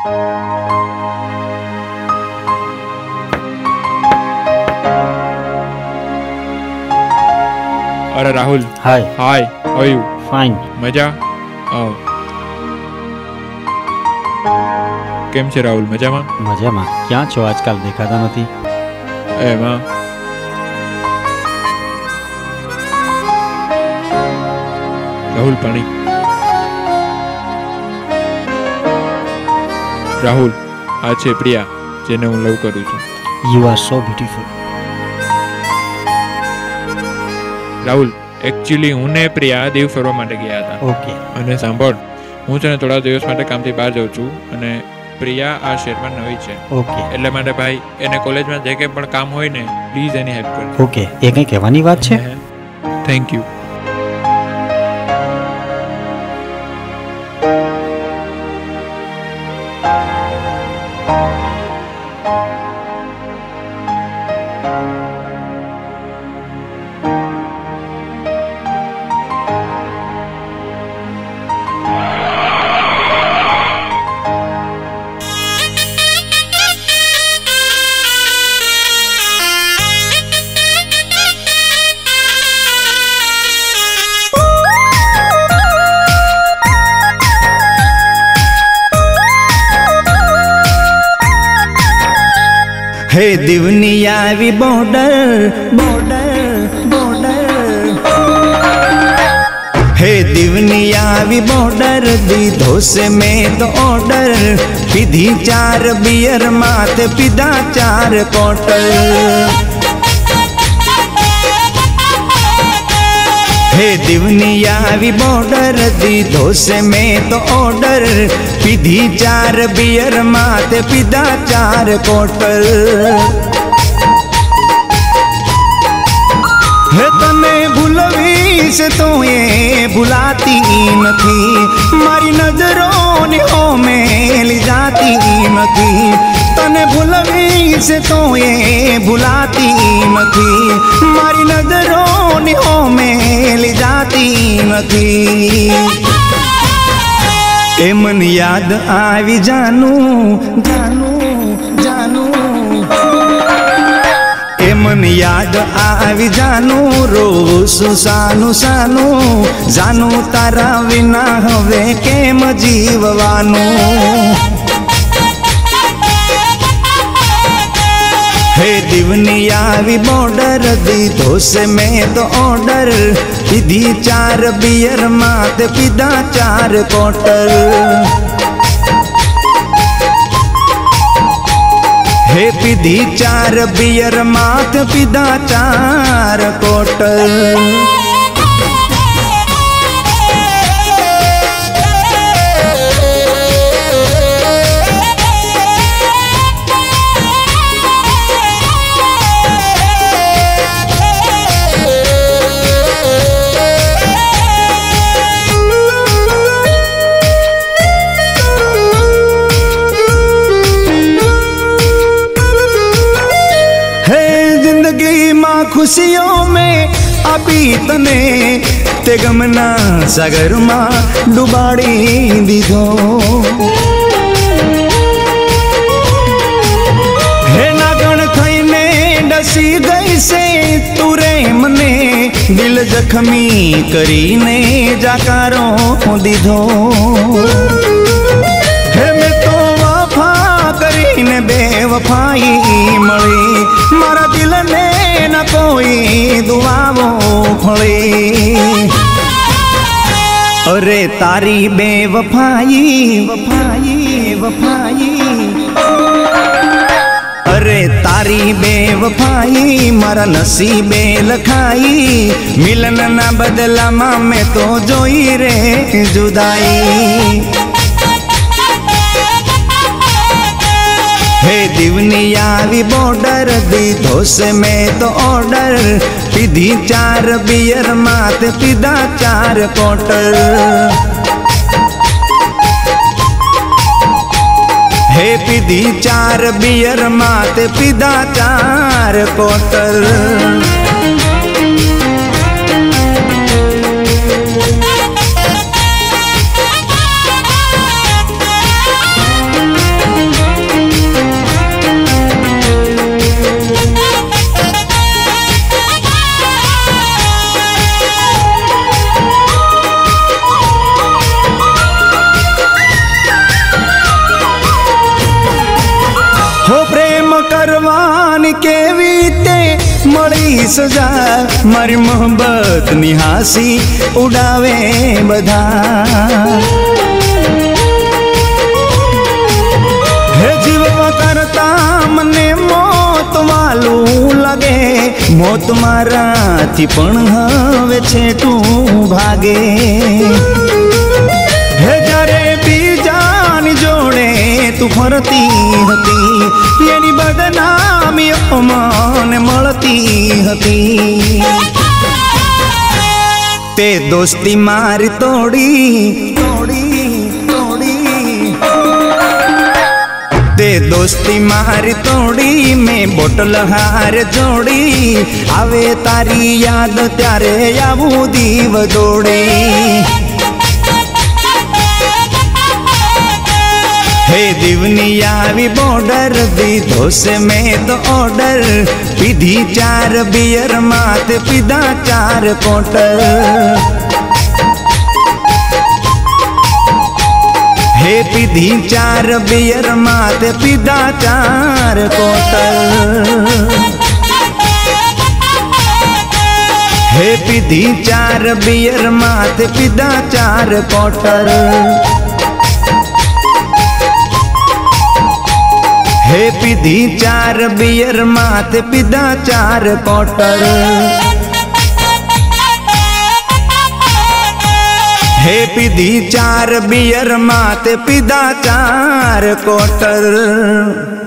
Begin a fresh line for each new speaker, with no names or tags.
अरे Rahul,
hi
hi, how are you?
Fine.
મજા? આવ. કેમ છે રાહુલ, મજામાં?
મજામાં. ક્યાં છો આજકાલ, દેખાતા નથી?
એમાં રાહુલ પાણી. રાહુલ, આ છે પ્રિયા, જેને હું લવ કરું છું.
You are so beautiful.
Rahul, actually હું ને પ્રિયા દીવ ફરવા માટે ગયા હતા.
ઓકે.
અને સાંભળ, હું છે ને થોડા દિવસ માટે કામથી બહાર જાઉં છું અને પ્રિયા આ શહેરમાં નવી છે.
ઓકે.
એટલે માટે ભાઈ એને કોલેજમાં જે કંઈ પણ કામ હોય ને પ્લીઝ એની હેલ્પ કર.
ઓકે. એ કંઈ કહેવાની વાત છે?
Thank you.
हे दिवनी आवी बॉर्डर बॉर्डर बॉर्डर, हे दिवनी आवी बॉर्डर, दीधो से में तो ऑर्डर, पीधी 4 बियर माथे पीधा 4 क्वार्टर। हे दिवनी आवी बॉर्डर, दीधो से में तो ऑर्डर, पीधी 4 बियर माथे पीधा 4 क्वार्टर। हे तने भूलवी से तो ये भुलाती नथी, मारी नजरों ने ओ में ली जाती नथी। तने भूलवी से तो ये भुलाती नथी, मारी नजरों ने ओ में ली जाती नथी। ए मन याद आवी जानू जानू जानू, ए मन याद आवी जानू, रोसु सानु सानु, जानू तारा विना हवे केम जीववानू। हे दिवनी आवी बॉर्डर, दीधो से में तो ऑर्डर, पीधी 4 बियर माथे पीधा 4 क्वार्टर। हे पीधी 4 बियर माथे पीधा 4 क्वार्टर। खुशियों में अभी तने ते गमना सागर मां डुबाड़ी दीधो। हे नागण थईने डसी गई से तुरे मने, दिल जख्मी करीने जाकारो दीधो। हे मैं तो वफा करीने बेवफाई मળી, मारा दिल ने न कोई दुआवो फळे। अरे तारी बेवफाई वफाई वफाई, अरे तारी बेवफाई मारा नसीबे लखाई, मिलन ना बदला मां में तो जोई रे जुदाई। हे दिवनी आवी बॉर्डर, दीधो से में तो ऑर्डर, पीधी 4 बियर माथे पीधा 4 क्वार्टर। हे पीधी 4 बियर माथे पीधा 4 क्वार्टर। मળી સજા મારી મોહબ્બત ની હાસી ઉડાવે બધા હે જીવવા કરતા મને મોત વાલું લાગે મોત મારાથી પણ હવે છેટું ભાગે હે જ્યારે બીજાની જોડે તું ફરતી હતી એની બદનામીઓ મને મળતી હતી તે દોસ્તી મારી તોડી તે દોસ્તી મારી તોડી મેં બોટલ હાર જોડી આવે તારી યાદ ત્યારે આવું દીવ દોડી હે દીવની આવી બોર્ડર દીધો છે મેં તો ઓર્ડર પીધી 4 બિયર માથે પીધા 4 કોટર હે પીધી 4 બિયર માથે પીધા 4 કોટર હે પીધી 4 બિયર માથે પીધા 4 કોટર હે પીધી 4 બિયર માથે પીધા 4 કોટર હે પીધી 4 બિયર માથે પીધા 4 કોટર